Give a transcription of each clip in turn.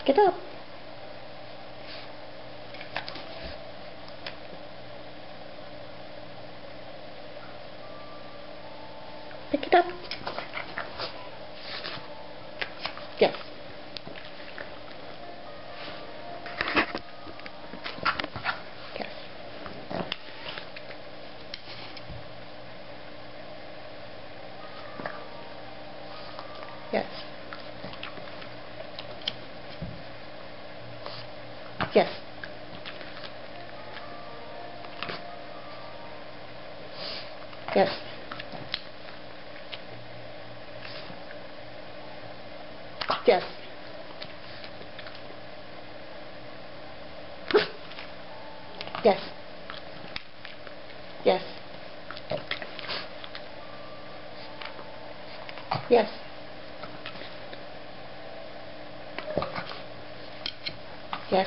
it up. Pick it up. Yes. Yes. Yes. Yes. Yes. Yes. Yes. Yes. Yes. Yes.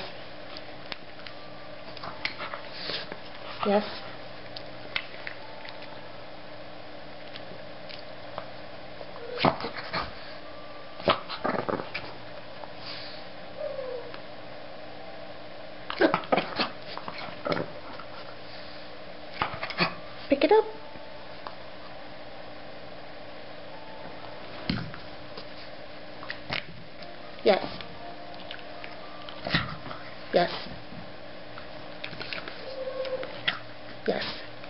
Yes. Pick it up. Yes. Yes. Yes.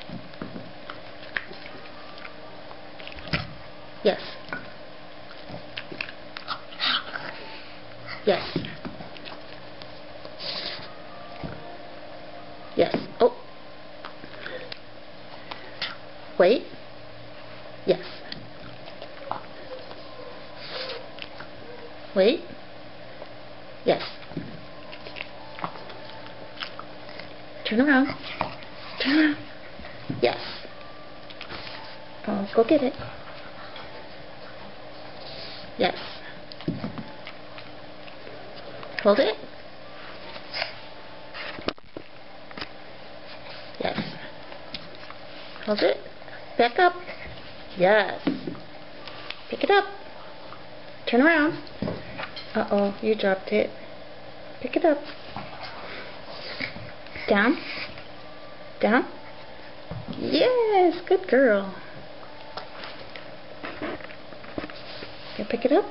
Yes. Yes. Yes. Oh. Wait. Yes. Wait. Yes. Turn around. Turn around. Yes. Oh, go get it. Yes. Hold it. Yes. Hold it. Back up. Yes. Pick it up. Turn around. Uh-oh, you dropped it. Pick it up. Down. Down. Yes, good girl. You pick it up.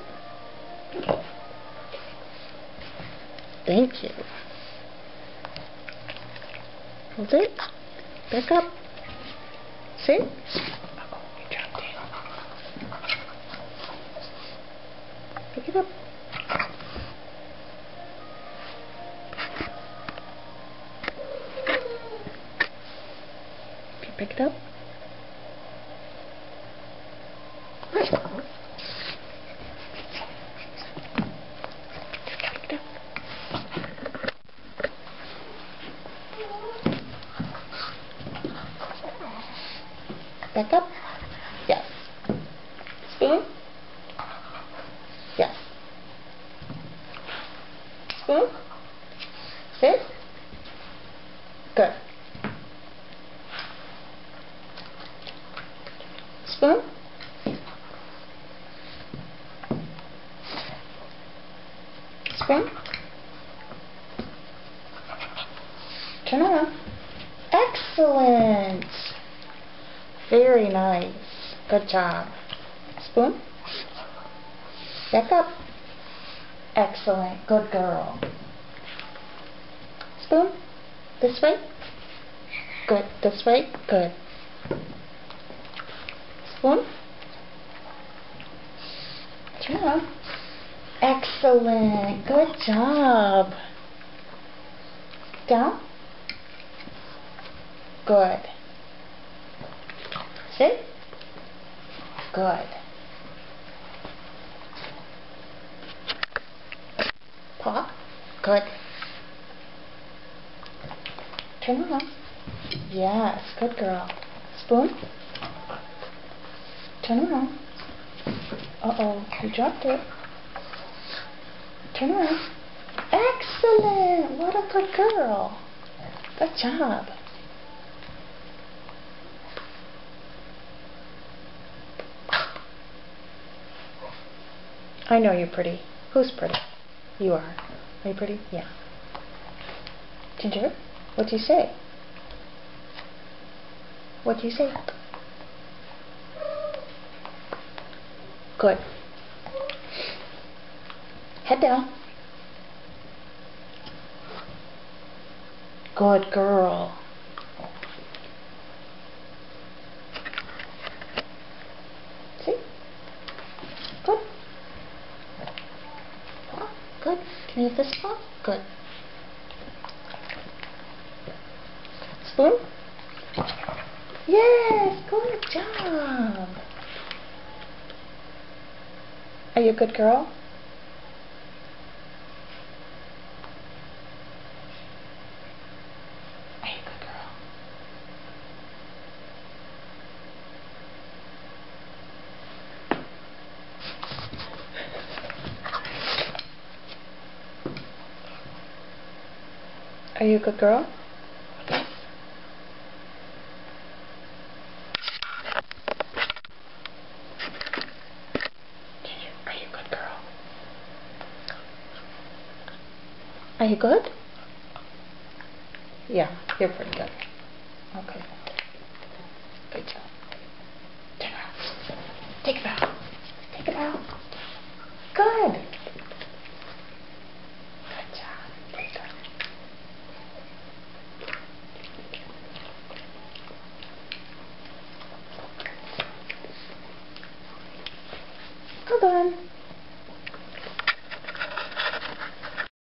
Thank you. Hold it. Back up. Sit. Uh-oh, you dropped it. Pick it up. Pick it up. Pick it up. Back up. Yes. Spoon. Yes. Spoon. Sit. Good. Spoon. Spoon. Turn around. Excellent. Very nice. Good job. Spoon. Back up. Excellent. Good girl. Spoon. This way. Good. This way. Good. Spoon. Turn around. Excellent. Good job. Down. Good. Sit. Good. Paw. Good. Turn around. Yes, good girl. Spoon. Turn around. Uh-oh, you dropped it. Turn around. Excellent! What a good girl. Good job. I know you're pretty. Who's pretty? You are. Are you pretty? Yeah. Ginger, what do you say? What do you say? Good. Head down. Good girl. See? Good. Good. Can you use this paw? Good. Spoon? Yes, good job. Are you a good girl? Are you a good girl? Are you a good girl? Are you a good girl? Are you good? Yeah, you're pretty good. Okay. Good job. Turn around. Take it out. Take it out. Good.